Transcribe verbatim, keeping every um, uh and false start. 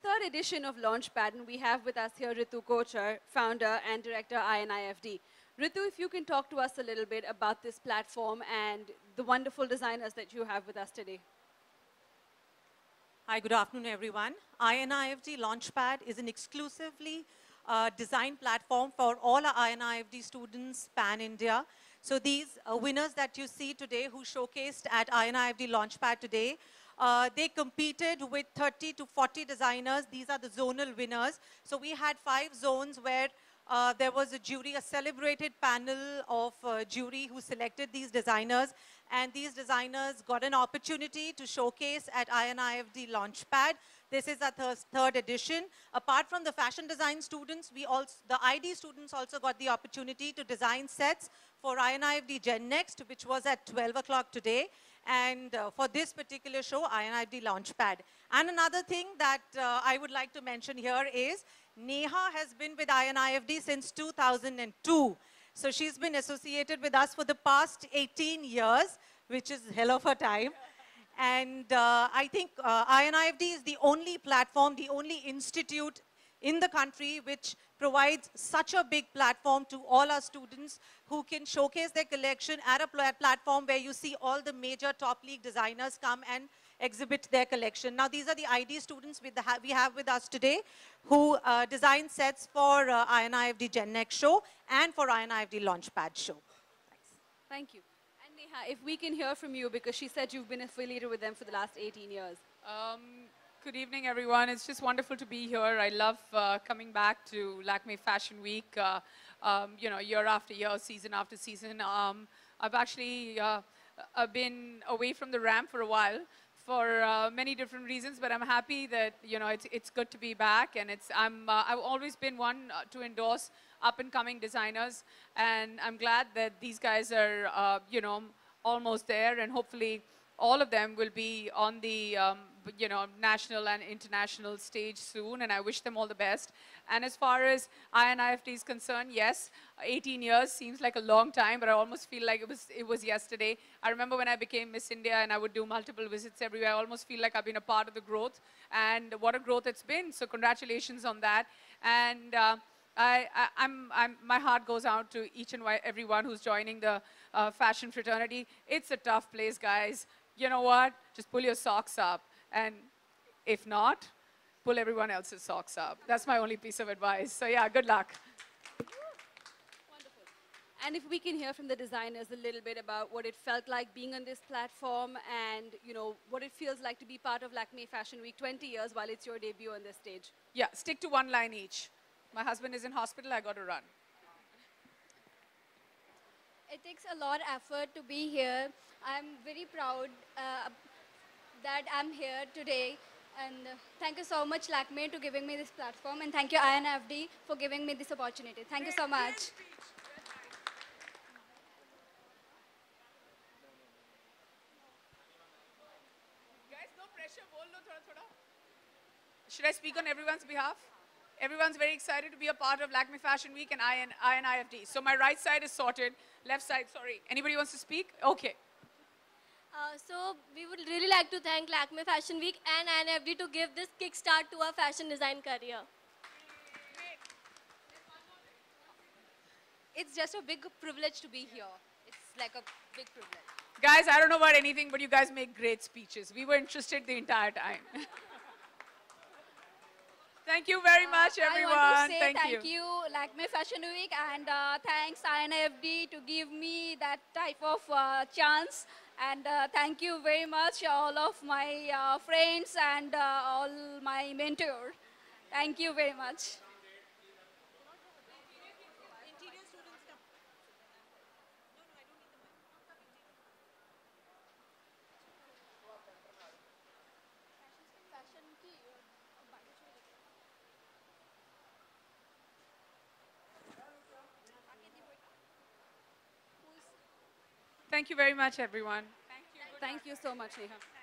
third edition of Launchpad, and we have with us here Ritu Kochar, founder and director I N I F D. Ritu, if you can talk to us a little bit about this platform and the wonderful designers that you have with us today. Hi, good afternoon, everyone. I N I F D Launchpad is an exclusively uh, design platform for all our I N I F D students pan-India. So these uh, winners that you see today who showcased at I N I F D Launchpad today, uh, they competed with thirty to forty designers. These are the zonal winners. So we had five zones where uh, there was a jury, a celebrated panel of uh, jury who selected these designers. And these designers got an opportunity to showcase at I N I F D Launchpad. This is our th third edition. Apart from the fashion design students, we also, the I D students also got the opportunity to design sets for I N I F D Gen Next, which was at twelve o'clock today. And uh, for this particular show, I N I F D Launchpad. And another thing that uh, I would like to mention here is Neha has been with I N I F D since two thousand two. So she's been associated with us for the past eighteen years, which is hell of a time. And uh, I think uh, I N I F D is the only platform, the only institute in the country which provides such a big platform to all our students who can showcase their collection at a pl platform where you see all the major top league designers come and exhibit their collection. Now, these are the I D students with the ha we have with us today who uh, design sets for uh, I N I F D Gen Next show and for I N I F D Launchpad show. Thanks. Thank you. And Neha, if we can hear from you, because she said you've been affiliated with them for the last eighteen years. Um, good evening, everyone. It's just wonderful to be here. I love uh, coming back to Lakme Fashion Week, uh, um, you know, year after year, season after season. Um, I've actually uh, uh, been away from the ramp for a while, for uh, many different reasons, but I'm happy that, you know, it's, it's good to be back, and it's, I'm, uh, I've always been one uh, to endorse up-and-coming designers, and I'm glad that these guys are, uh, you know, almost there, and hopefully all of them will be on the, um, you know, national and international stage soon, and I wish them all the best. And as far as I N I F D is concerned, yes, eighteen years seems like a long time, but I almost feel like it was, it was yesterday. I remember when I became Miss India and I would do multiple visits everywhere, I almost feel like I've been a part of the growth, and what a growth it's been, so congratulations on that. And uh, I, I, I'm, I'm, my heart goes out to each and everyone who's joining the uh, fashion fraternity. It's a tough place, guys. You know what? Just pull your socks up. And if not, pull everyone else's socks up. That's my only piece of advice. So yeah, good luck. Wonderful. And if we can hear from the designers a little bit about what it felt like being on this platform and, you know, what it feels like to be part of Lakme Fashion Week twenty years while it's your debut on this stage. Yeah, stick to one line each. My husband is in hospital, I got to run. It takes a lot of effort to be here. I'm very proud uh, that I'm here today. And uh, thank you so much, Lakme, to giving me this platform. And thank you, I N I F D, for giving me this opportunity. Thank you so much. Guys, no pressure. Should I speak on everyone's behalf? Everyone's very excited to be a part of Lakme Fashion Week and I N I F D. So my right side is sorted. Left side, sorry. Anybody wants to speak? Okay. Uh, so we would really like to thank Lakme Fashion Week and I N I F D to give this kickstart to our fashion design career. It's just a big privilege to be here. It's like a big privilege. Guys, I don't know about anything, but you guys make great speeches. We were interested the entire time. Thank you very much, uh, everyone. I want to say thank, thank you. you, Lakme Fashion Week, and uh, thanks I N I F D to give me that type of uh, chance. And uh, thank you very much, all of my uh, friends and uh, all my mentors. Thank you very much. Thank you very much, everyone. Thank you so much, Neha.